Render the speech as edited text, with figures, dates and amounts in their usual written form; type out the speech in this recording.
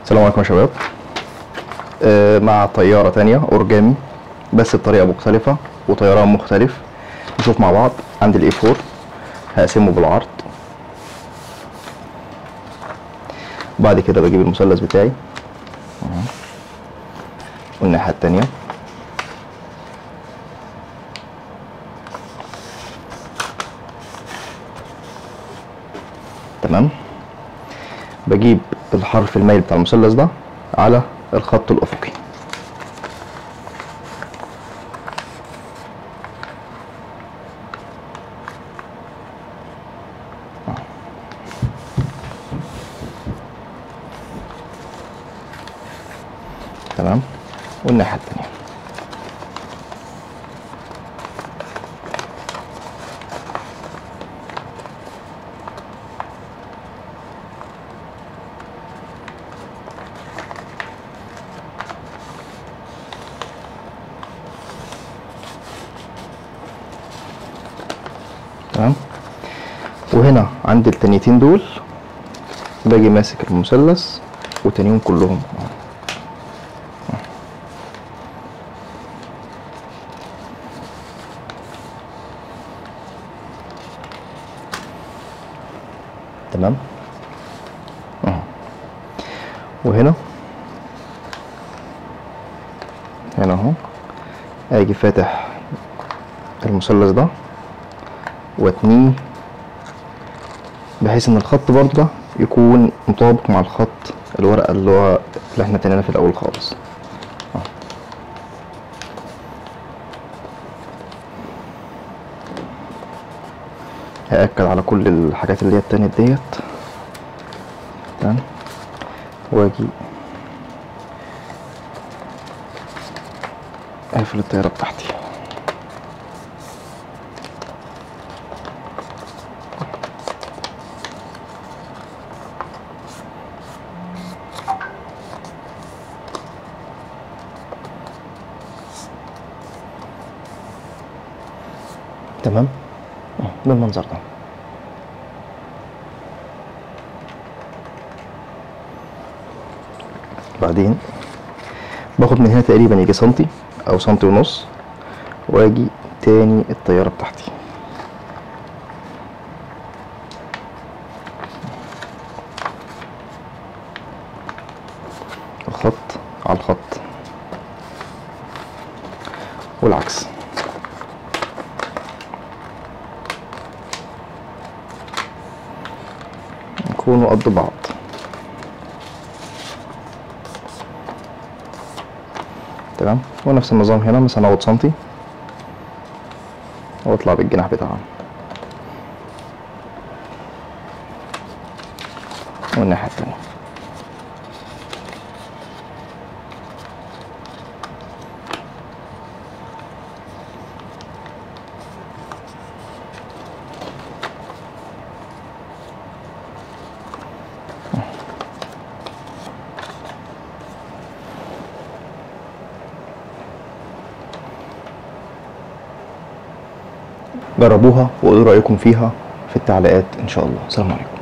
السلام عليكم يا شباب. مع طيارة تانية أورجامي بس بطريقة مختلفة وطيران مختلف. نشوف مع بعض. عندي الاي 4 هقسمه بالعرض، بعد كده بجيب المثلث بتاعي والناحية التانية تمام. بجيب الحرف المايل بتاع المثلث ده على الخط الأفقي، تمام، والناحية التانية تمام. وهنا عند التانيتين دول باجي ماسك المثلث وتانيهم كلهم تمام. وهنا اهو اجي فاتح المثلث ده واتنيه بحيث ان الخط برضه ده يكون مطابق مع الخط الورقه اللي احنا تنيناه في الاول خالص. هأكد على كل الحاجات اللي هي التانية ديت تمام، واجي اقفل الطيارة بتاعتي. تمام بالمنظر ده. بعدين باخد من هنا تقريبا يجي سنتي او سنتي ونص، واجي تاني الطيارة بتاعتي الخط على الخط والعكس. يكونوا قد بعض. تمام. ونفس النظام هنا مثلا اخد سنتي واطلع بالجناح بتاعها والناحية التانية. جربوها وقولوا رأيكم فيها في التعليقات إن شاء الله. السلام عليكم.